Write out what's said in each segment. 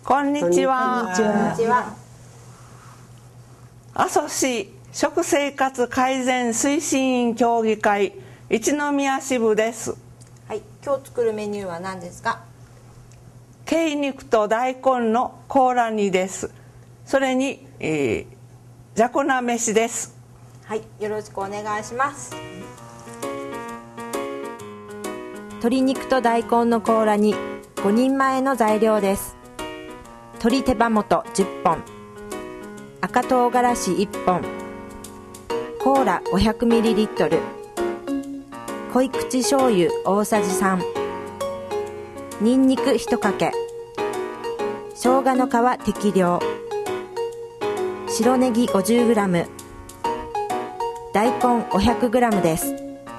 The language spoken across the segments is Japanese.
こんにちは。 こんにちは。 阿蘇市食生活改善推進員協議会一宮支部です。 はい、今日作るメニューは何ですか？ 鶏肉と大根の甲羅煮です。それに、じゃこな飯です。 はい、よろしくお願いします。鶏肉と大根の甲羅煮5人前の材料です。鶏手羽元10本、赤唐辛子1本、コーラ 500ml、 濃口醤油大さじ3、にんにく1かけ、生姜の皮適量、白ネギ 50g、 大根 500g です。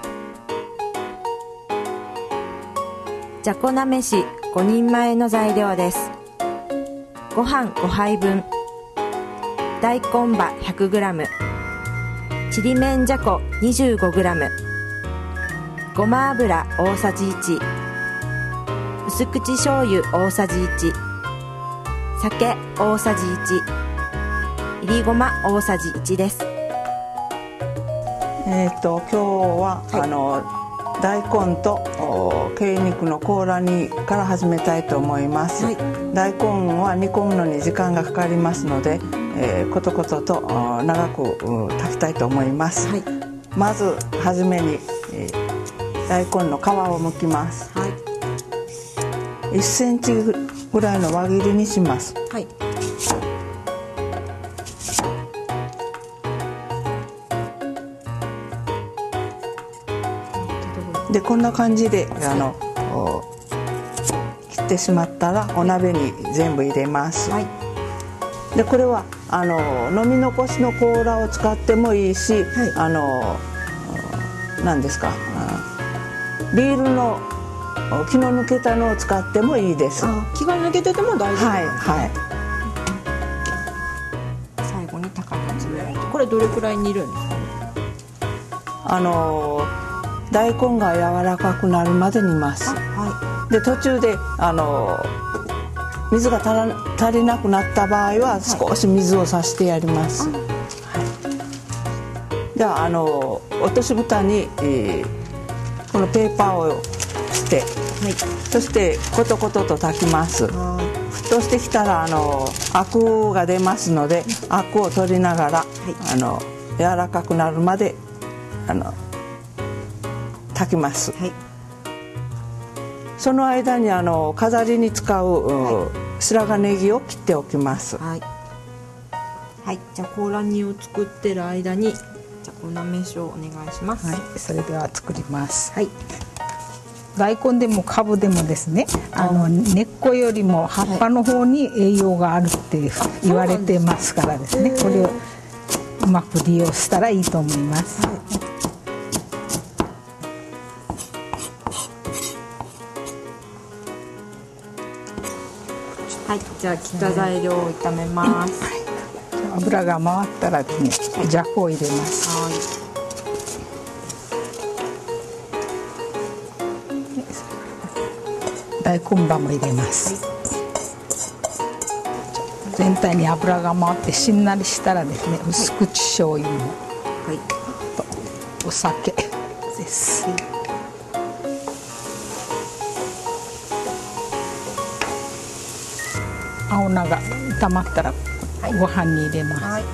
じゃこな飯5人前の材料です。ご飯5杯分、大根葉 100g、 ちりめんじゃこ 25g、 ごま油大さじ1、薄口醤油大さじ1、酒大さじ1、いりごま大さじ1です。 今日は、大根と鶏肉の甲羅煮から始めたいと思います。はい、大根は煮込むのに時間がかかりますので、ことことと長く炊きたいと思います。はい、まずはじめに、大根の皮を剥きます。はい、1センチぐらいの輪切りにします。はい、でこんな感じで切ってしまったらお鍋に全部入れます。はい、でこれは飲み残しの甲羅を使ってもいいし、はい、何ですか、ビールの気の抜けたのを使ってもいいです。 気が抜けてても大丈夫。 はいはい。 最後に高菜を入れて、これどれくらい煮るんですか？ 大根が柔らかくなるまで煮ます。はい、で途中で水が足りなくなった場合は少し水をさしてやります。はい、では落とし蓋に、このペーパーをして、はい、そしてコトコトと炊きます。沸騰してきたらアクが出ますので、アクを取りながら、はい、柔らかくなるまで炊きます。はい、その間に飾りに使う、はい、白髪ネギを切っておきます。はい、 はい、じゃあ甲羅煮を作ってる間にじゃこな飯をお願いします。 はい、それでは作ります。 はい、 大根でもカブでもですね、根っこよりも葉っぱの方に栄養があるって言われてますからですね、これをうまく利用したらいいと思います。はい、 はい、じゃあ切った材料を炒めます。 油が回ったらですね、じゃこを入れます。はい、大根葉も入れます。はい、全体に油が回ってしんなりしたらですね、薄口醤油も、はい、とお酒です。はい、青菜が炒まったらご飯に入れます。はい、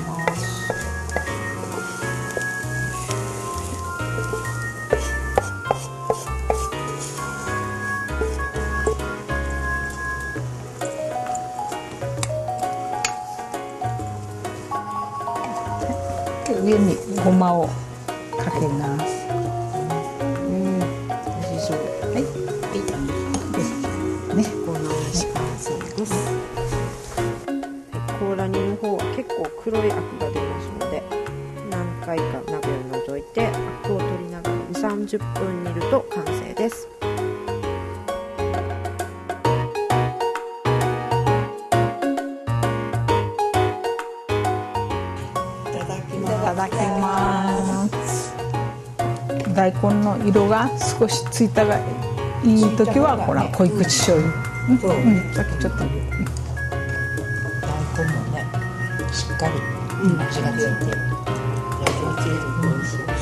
上にごまをかけます。 美味しそう。はい、ね、こんな飯完成です。甲羅煮の方は結構黒いアクが出ますので、何回か鍋を除いてアクを取りながら2、30分煮ると完成です。 いただきます。大根の色が少しついたがいい時はこれは濃い口醤油そう、 さっきちょっと大根もねしっかり味がついて、焼きがついて美味しい。